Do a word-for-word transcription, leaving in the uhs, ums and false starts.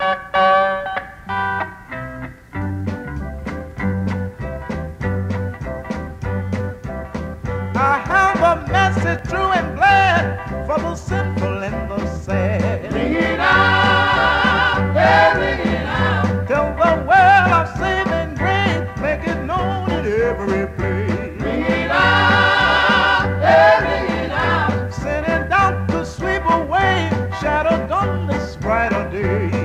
I have a message true and glad for the sinful and the sad. Ring it out, yeah, ring it out. Tell the world of saving grace, make it known in every place. Ring it out, yeah, ring it out. Send it out to sweep away shadow on this brighter day.